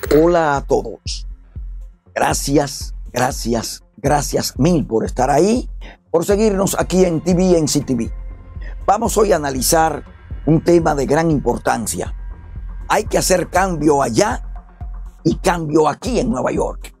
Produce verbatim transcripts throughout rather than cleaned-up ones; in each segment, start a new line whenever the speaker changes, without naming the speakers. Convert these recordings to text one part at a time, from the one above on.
Hola a todos. Gracias, gracias, gracias mil por estar ahí, por seguirnos aquí en T V N C T V. Vamos hoy a analizar un tema de gran importancia. Hay que hacer cambio allá y cambio aquí en Nueva York.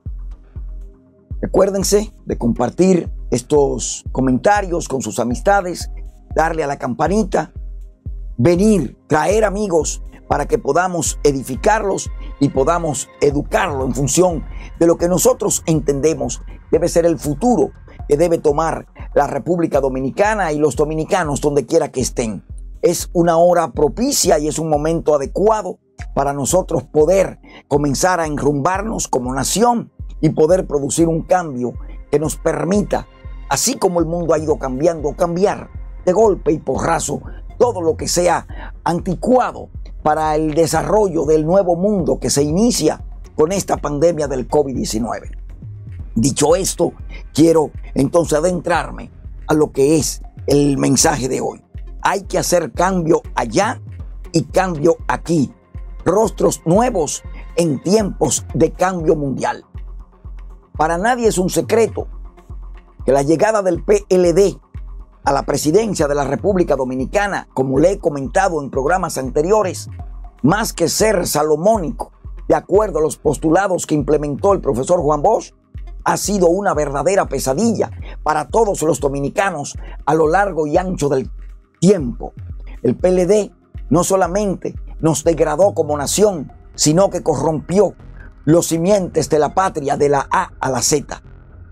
Recuérdense de compartir estos comentarios con sus amistades, darle a la campanita, venir, traer amigos para que podamos edificarlos y podamos educarlo en función de lo que nosotros entendemos debe ser el futuro que debe tomar la República Dominicana y los dominicanos donde quiera que estén. Es una hora propicia y es un momento adecuado para nosotros poder comenzar a enrumbarnos como nación y poder producir un cambio que nos permita, así como el mundo ha ido cambiando, cambiar de golpe y porrazo todo lo que sea anticuado para el desarrollo del nuevo mundo que se inicia con esta pandemia del COVID diecinueve. Dicho esto, quiero entonces adentrarme a lo que es el mensaje de hoy. Hay que hacer cambio allá y cambio aquí. Rostros nuevos en tiempos de cambio mundial. Para nadie es un secreto que la llegada del P L D a la presidencia de la República Dominicana, como le he comentado en programas anteriores, más que ser salomónico, de acuerdo a los postulados que implementó el profesor Juan Bosch, ha sido una verdadera pesadilla para todos los dominicanos a lo largo y ancho del tiempo. El P L D no solamente nos degradó como nación, sino que corrompió los simientes de la patria de la A a la Z.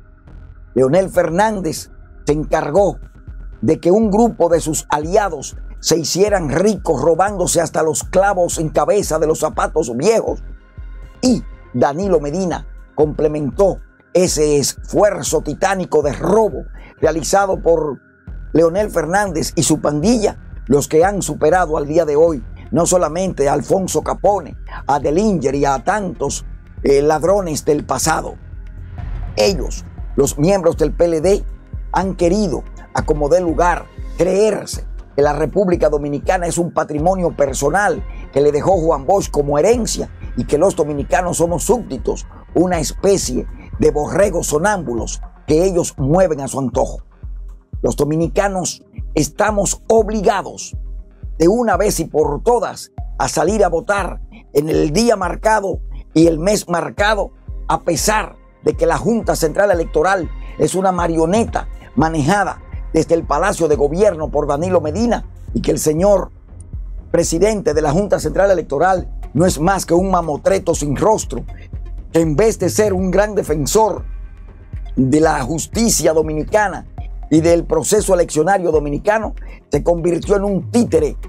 Leonel Fernández se encargó de que un grupo de sus aliados se hicieran ricos robándose hasta los clavos en cabeza de los zapatos viejos. Y Danilo Medina complementó ese esfuerzo titánico de robo realizado por Leonel Fernández y su pandilla, los que han superado al día de hoy no solamente a Alfonso Capone, a Delinger y a tantos eh, ladrones del pasado. Ellos, los miembros del P L D, han querido, a como dé lugar, creerse que la República Dominicana es un patrimonio personal que le dejó Juan Bosch como herencia y que los dominicanos somos súbditos, una especie de borregos sonámbulos que ellos mueven a su antojo. Los dominicanos estamos obligados de una vez y por todas a salir a votar en el día marcado y el mes marcado, a pesar de que la Junta Central Electoral es una marioneta manejada desde el Palacio de Gobierno por Danilo Medina y que el señor presidente de la Junta Central Electoral no es más que un mamotreto sin rostro, que en vez de ser un gran defensor de la justicia dominicana y del proceso eleccionario dominicano, se convirtió en un títere,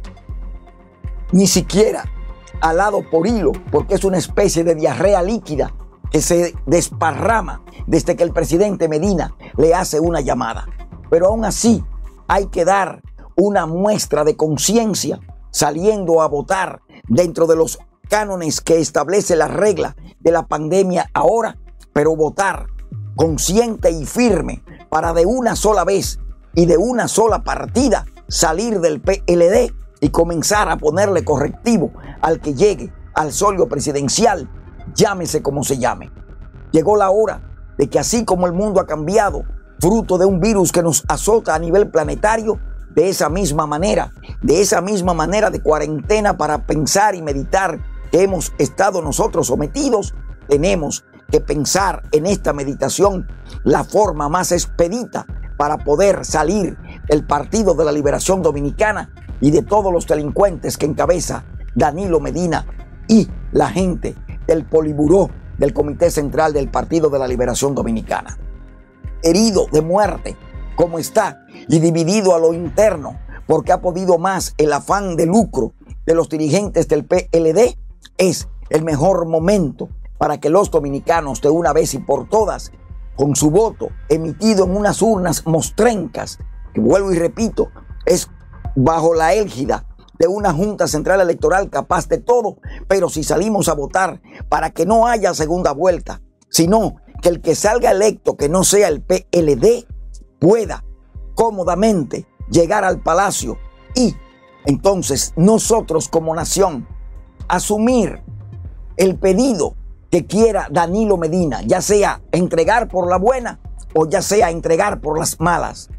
ni siquiera alado por hilo, porque es una especie de diarrea líquida que se desparrama desde que el presidente Medina le hace una llamada. Pero aún así hay que dar una muestra de conciencia saliendo a votar dentro de los cánones que establece la regla de la pandemia ahora, pero votar consciente y firme para de una sola vez y de una sola partida salir del P L D y comenzar a ponerle correctivo al que llegue al solio presidencial, llámese como se llame. Llegó la hora de que así como el mundo ha cambiado, fruto de un virus que nos azota a nivel planetario, de esa misma manera, de esa misma manera de cuarentena para pensar y meditar que hemos estado nosotros sometidos, tenemos que pensar en esta meditación la forma más expedita para poder salir del Partido de la Liberación Dominicana y de todos los delincuentes que encabeza Danilo Medina y la gente del Poliburó del Comité Central del Partido de la Liberación Dominicana. Herido de muerte como está y dividido a lo interno porque ha podido más el afán de lucro de los dirigentes del P L D, es el mejor momento para que los dominicanos de una vez y por todas, con su voto emitido en unas urnas mostrencas, que vuelvo y repito, es bajo la égida de una Junta Central Electoral capaz de todo, pero si salimos a votar para que no haya segunda vuelta, sino que el que salga electo, que no sea el P L D, pueda cómodamente llegar al palacio y entonces nosotros como nación asumir el pedido que quiera Danilo Medina, ya sea entregar por la buena o ya sea entregar por las malas.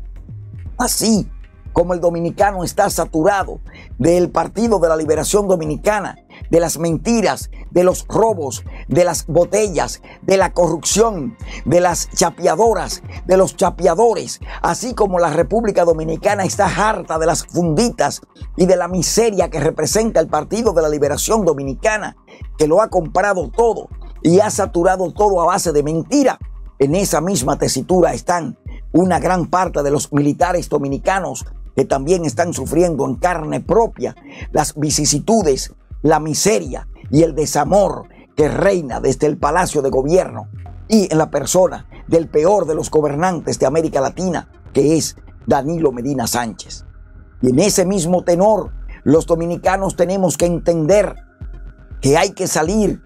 Así como el dominicano está saturado del Partido de la Liberación Dominicana, de las mentiras, de los robos, de las botellas, de la corrupción, de las chapeadoras, de los chapeadores, así como la República Dominicana está harta de las funditas y de la miseria que representa el Partido de la Liberación Dominicana, que lo ha comprado todo y ha saturado todo a base de mentira. En esa misma tesitura están una gran parte de los militares dominicanos que también están sufriendo en carne propia las vicisitudes, la miseria y el desamor que reina desde el Palacio de Gobierno y en la persona del peor de los gobernantes de América Latina, que es Danilo Medina Sánchez. Y en ese mismo tenor, los dominicanos tenemos que entender que hay que salir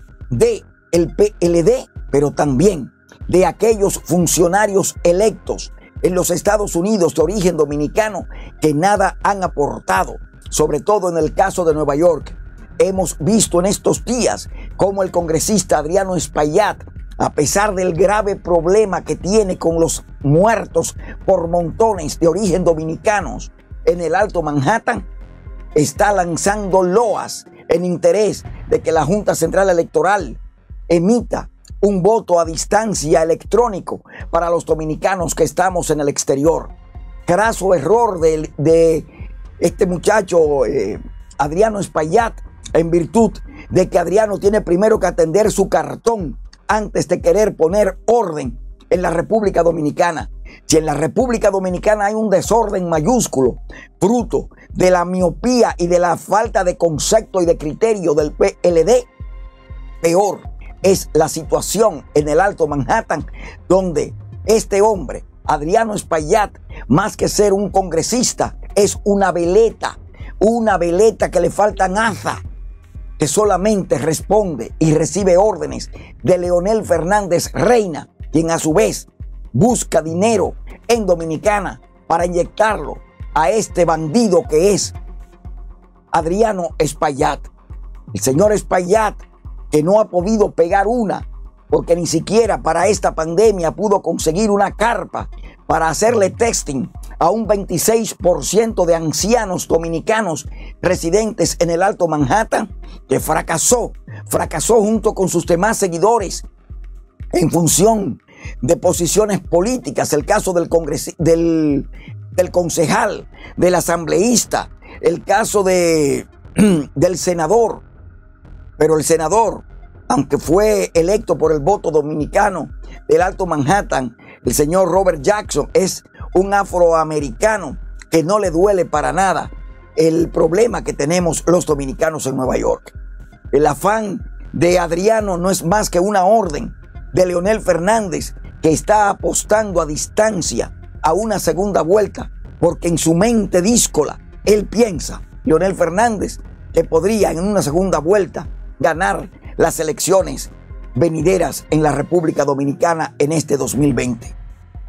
de el P L D, pero también de aquellos funcionarios electos en los Estados Unidos de origen dominicano que nada han aportado, sobre todo en el caso de Nueva York. Hemos visto en estos días cómo el congresista Adriano Espaillat, a pesar del grave problema que tiene con los muertos por montones de origen dominicanos en el Alto Manhattan, está lanzando loas en interés de que la Junta Central Electoral emita un voto a distancia electrónico para los dominicanos que estamos en el exterior. Craso error de, de este muchacho eh, Adriano Espaillat, en virtud de que Adriano tiene primero que atender su cartón antes de querer poner orden en la República Dominicana. Si en la República Dominicana hay un desorden mayúsculo, fruto de la miopía y de la falta de concepto y de criterio del P L D, peor es la situación en el Alto Manhattan, donde este hombre, Adriano Espaillat, más que ser un congresista, es una veleta, una veleta que le falta naza, que solamente responde y recibe órdenes de Leonel Fernández Reina, quien a su vez busca dinero en Dominicana para inyectarlo a este bandido que es Adriano Espaillat. El señor Espaillat, que no ha podido pegar una, porque ni siquiera para esta pandemia pudo conseguir una carpa para hacerle testing a un veintiséis por ciento de ancianos dominicanos residentes en el Alto Manhattan, que fracasó, fracasó junto con sus demás seguidores en función de posiciones políticas. El caso del, congres del, del concejal, del asambleísta, el caso de, del senador. Pero el senador, aunque fue electo por el voto dominicano del Alto Manhattan, el señor Robert Jackson es un afroamericano que no le duele para nada el problema que tenemos los dominicanos en Nueva York. El afán de Adriano no es más que una orden de Leonel Fernández, que está apostando a distancia a una segunda vuelta, porque en su mente díscola él piensa, Leonel Fernández, que podría en una segunda vuelta ganar las elecciones venideras en la República Dominicana en este dos mil veinte.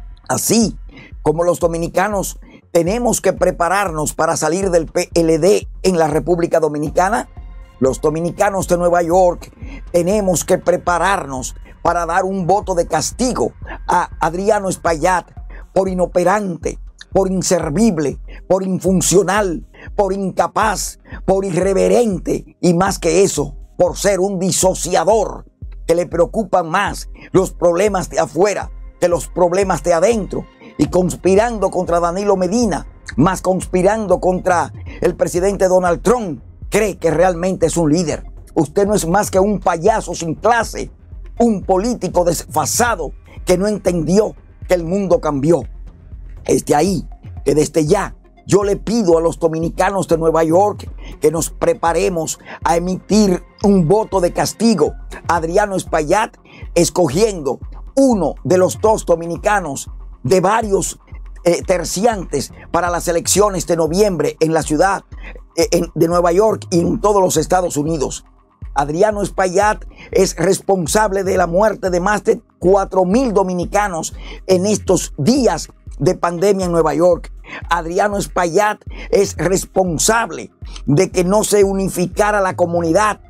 Así como los dominicanos tenemos que prepararnos para salir del P L D en la República Dominicana, los dominicanos de Nueva York tenemos que prepararnos para dar un voto de castigo a Adriano Espaillat por inoperante, por inservible, por infuncional, por incapaz, por irreverente y más que eso, por ser un disociador que le preocupan más los problemas de afuera que los problemas de adentro, y conspirando contra Danilo Medina, más conspirando contra el presidente Donald Trump, cree que realmente es un líder. Usted no es más que un payaso sin clase, un político desfasado que no entendió que el mundo cambió. Es de ahí que desde ya yo le pido a los dominicanos de Nueva York que nos preparemos a emitir un voto de castigo a Adriano Espaillat, escogiendo uno de los dos dominicanos de varios eh, terciantes para las elecciones de noviembre en la ciudad eh, en, de Nueva York y en todos los Estados Unidos. Adriano Espaillat es responsable de la muerte de más de cuatro mil dominicanos en estos días de pandemia en Nueva York. Adriano Espaillat es responsable de que no se unificara la comunidad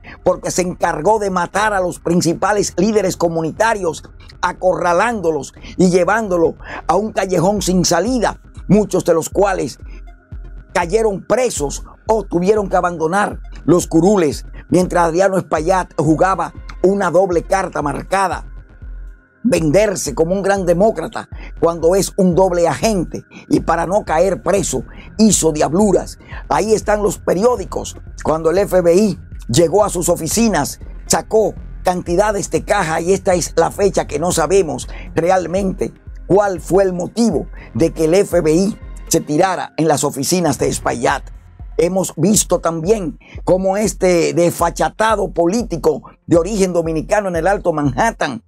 porque se encargó de matar a los principales líderes comunitarios, acorralándolos y llevándolos a un callejón sin salida, muchos de los cuales cayeron presos o tuvieron que abandonar los curules, mientras Adriano Espaillat jugaba una doble carta marcada: venderse como un gran demócrata cuando es un doble agente, y para no caer preso hizo diabluras. Ahí están los periódicos. Cuando el F B I llegó a sus oficinas, sacó cantidades de caja, y esta es la fecha que no sabemos realmente cuál fue el motivo de que el F B I se tirara en las oficinas de Espaillat. Hemos visto también cómo este desfachatado político de origen dominicano en el Alto Manhattan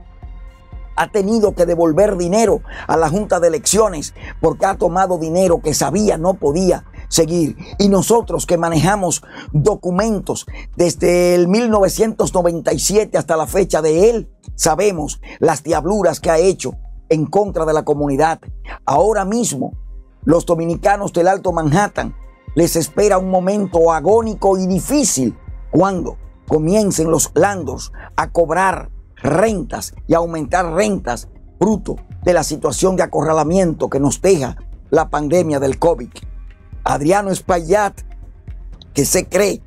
ha tenido que devolver dinero a la Junta de Elecciones porque ha tomado dinero que sabía no podía seguir. Y nosotros que manejamos documentos desde el mil novecientos noventa y siete hasta la fecha de él, sabemos las diabluras que ha hecho en contra de la comunidad. Ahora mismo, los dominicanos del Alto Manhattan les espera un momento agónico y difícil cuando comiencen los landlords a cobrar rentas y aumentar rentas fruto de la situación de acorralamiento que nos deja la pandemia del COVID. Adriano Espaillat, que se cree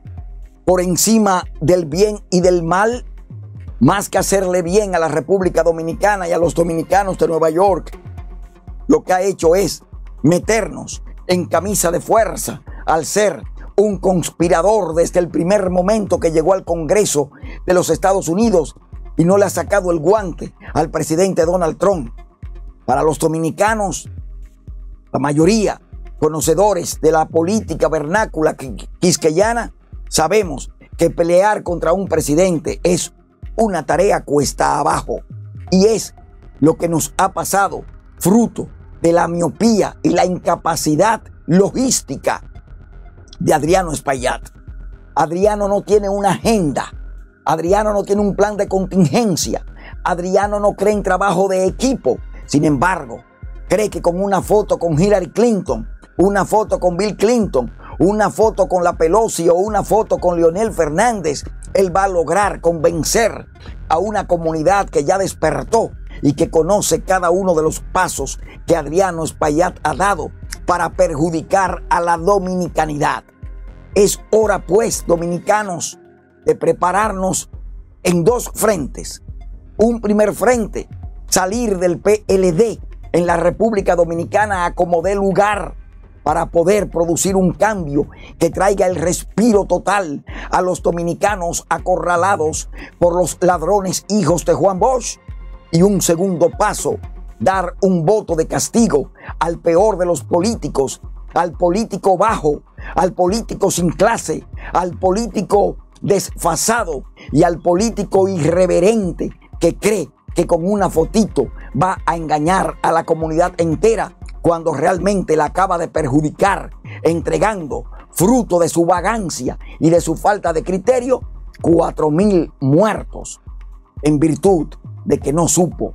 por encima del bien y del mal, más que hacerle bien a la República Dominicana y a los dominicanos de Nueva York, lo que ha hecho es meternos en camisa de fuerza al ser un conspirador desde el primer momento que llegó al Congreso de los Estados Unidos y no le ha sacado el guante al presidente Donald Trump. Para los dominicanos, la mayoría conocedores de la política vernácula quisqueyana, sabemos que pelear contra un presidente es una tarea cuesta abajo, y es lo que nos ha pasado fruto de la miopía y la incapacidad logística de Adriano Espaillat. Adriano no tiene una agenda. Adriano no tiene un plan de contingencia. Adriano no cree en trabajo de equipo. Sin embargo, cree que con una foto con Hillary Clinton, una foto con Bill Clinton, una foto con la Pelosi o una foto con Leonel Fernández, él va a lograr convencer a una comunidad que ya despertó y que conoce cada uno de los pasos que Adriano Espaillat ha dado para perjudicar a la dominicanidad. Es hora, pues, dominicanos, de prepararnos en dos frentes. Un primer frente, salir del P L D en la República Dominicana a como dé lugar para poder producir un cambio que traiga el respiro total a los dominicanos acorralados por los ladrones hijos de Juan Bosch. Y un segundo paso, dar un voto de castigo al peor de los políticos, al político bajo, al político sin clase, al político desfasado y al político irreverente que cree que con una fotito va a engañar a la comunidad entera cuando realmente la acaba de perjudicar, entregando, fruto de su vagancia y de su falta de criterio, cuatro mil muertos en virtud de que no supo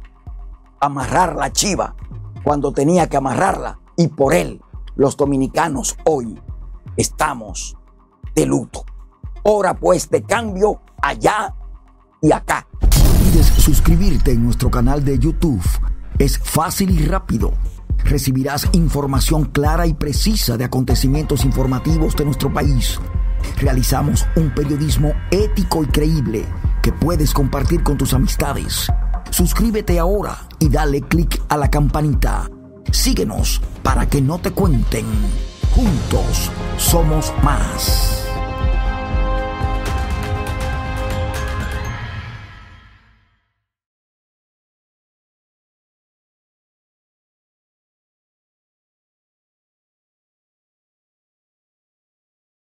amarrar la chiva cuando tenía que amarrarla, y por él los dominicanos hoy estamos de luto. Hora pues de cambio allá y acá.
No olvides suscribirte en nuestro canal de YouTube. Es fácil y rápido. Recibirás información clara y precisa de acontecimientos informativos de nuestro país. Realizamos un periodismo ético y creíble que puedes compartir con tus amistades. Suscríbete ahora y dale clic a la campanita. Síguenos para que no te cuenten. Juntos somos más.